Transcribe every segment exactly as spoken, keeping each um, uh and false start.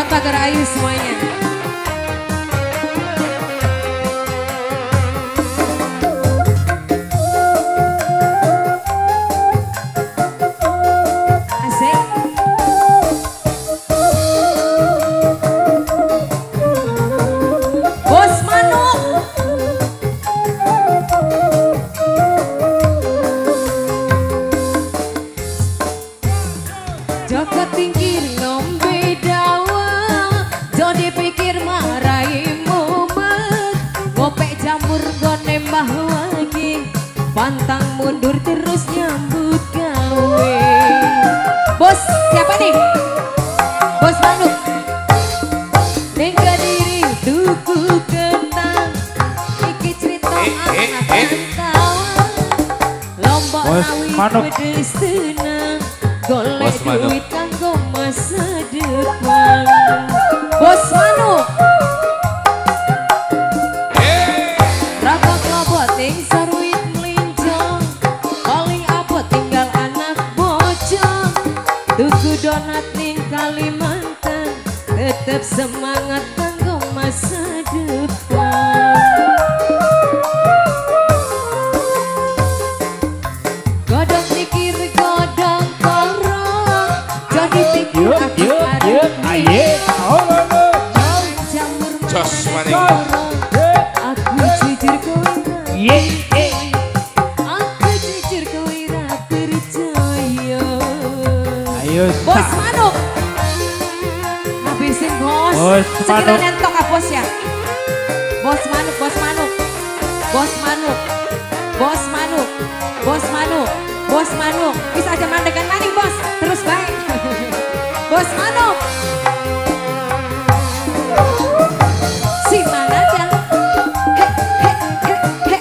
Pagar Ayu semuanya. Asik. Bos Manu. Joko tingkir ngombe dawa, jodi pikir marai mumet, ngopek jamur gone mbah lagi, pantang mundur terus nyambut gawe. Bos siapa nih? Bos Manu. Ning Kediri tuku kentang, iki cerita anak rantauan, lombok rawi pedes tenang. Golek duit kanggo masa depan. Bos Manu. Rapa kelopot ting sarwit melincong, paling abot tinggal anak bocong. Tuku donat ning Kalimantan, tetep semangat kanggo masa depan. Godong pikir godong korong, jadi pikir aku arep aye. Jamur korong, aku jujur kowe. Aku jujur kowe ra percaya. Ayo. Bos Manu. Habisin bos. Sekiranya entok ah bos ya. Bos Manu, Bos Manu. Bos Manu. Bos Manu. Bos Manu. Bos Manu. Bisa aja mandekan maning bos. Terus baik. Bos Manu. Si mana dah? He he he he.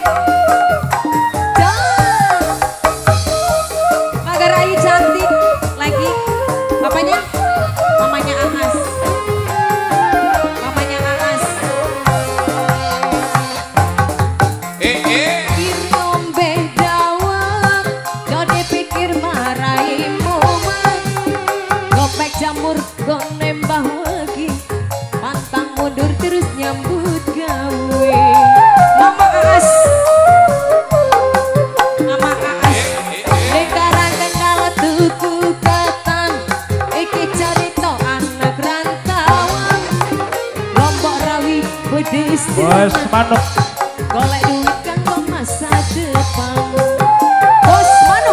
Dah. Pagar Ayu cantik lagi. Papanya? Mamanya Aas. Mamanya Aas. Eh eh. Pikir ngombe dawang, jodi pikir marai mumet, ngopek jamur gone mbah lagi, pantang mundur terus nyambut gawe. Mama Aas. Mama Aas. Ning Karang Kendal tuku ketan, iki carita anak rantauan, lombok rawi pedes Bos Manu. golek duit kanggo masa depan. Bos Manu.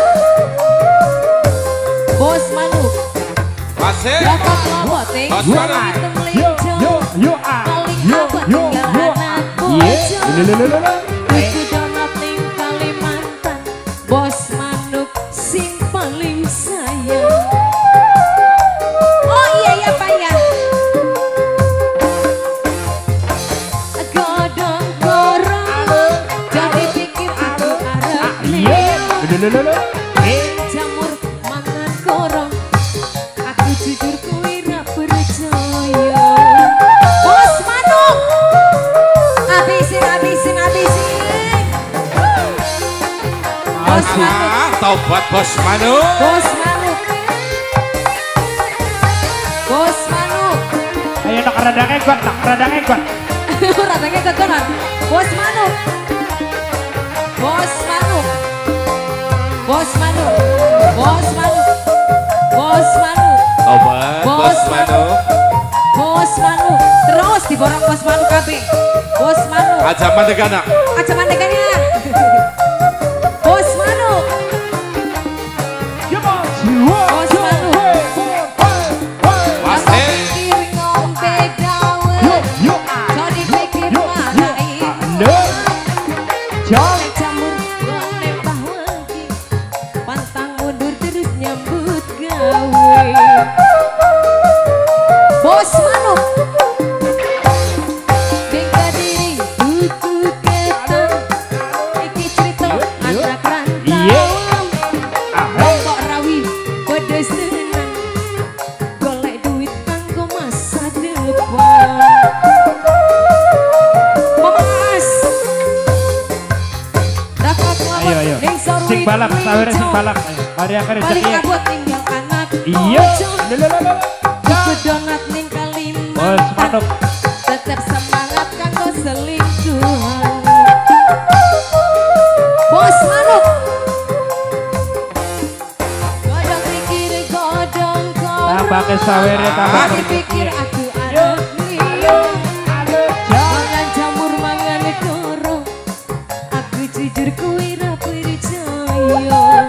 Bos Manu. Masih. Joko kelopot ting Bos sarwit Manu. melincong, Yo yo ah. paling Yo abot yo tinggal yo. anak Iya. bocong. Lelelelele. Tuku donat ning Kalimantan, Bos Manuk sing paling sayang. Oh iya iya Pak ya. Godong korong, jadi pikir aku arep Iya. Lelelelele. jamur mangan korong, aku jujur kowe ra percaya. Bos Manuk. Habisin habisin habisin. Bos Manuk. Ah, taubat Bos Manu. Bos Manuk. Bos Manuk. Ayo nak radangnya kuat, nak radangnya kuat. Ratanya ketunan. Bos Manuk. Bos Manuk. Bos Manuk. Bos Manuk. Bos Manuk. Taubat Bos Bos Manu. Bos Manuk. Terus diborong Bos Manuk kabeh. Bos Manuk. Aja mandegana. Aja mandekannya. Bos Manuk. Bos Manuk. Masih. Pikir ngombe dawet, jadi pikir marai. Golek jamur gone mbah lagi, pantang mundur terus nyambut gawe. Bos Manuk. Ning Kediri tuku ketan, iki cerita anak rantauan, lombok rawi pedes tenan, golek duit kanggo masa depan. Mama As. Dapat Ayo ayo. ning sarwit Sing balak, sawere sing melincong, balak. Mari yang kerja. paling abot tinggal anak Iya. bocong. Lelelelele. Tuku donat ning Kalimantan, Bos Manuk. Tetap semangat kanggo selingkuhan. Bos Manuk. Godong pikir godong godong. Tambah kesawere tambah Aku pikir aku anak liya. Mangan jamur mangan doro. Aku jujur kuwi ra percaya.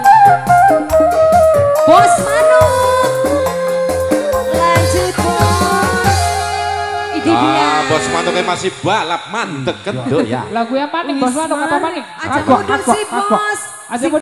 Bos Manuk. Lanjut bos. Ini dia. Ah, Bos Manuknya masih balap mantep kenduk ya. Lagu yang panik Bos Manuk apa panik? Aja mundur sih bos. Aja